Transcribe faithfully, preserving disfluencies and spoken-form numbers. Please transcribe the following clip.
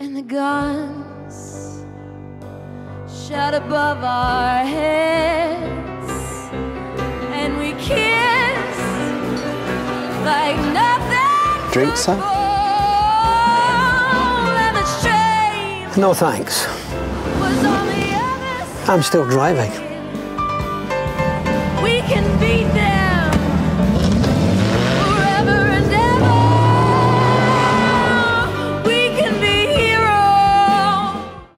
and the guns shot above our heads, and we kissed like nothing. Drink, sir? And the shame No thanks. was on the other side. I'm still driving. We can be